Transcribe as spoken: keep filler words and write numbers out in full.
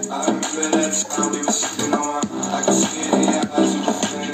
I remember that time we were sitting on, I could see it in your eyes.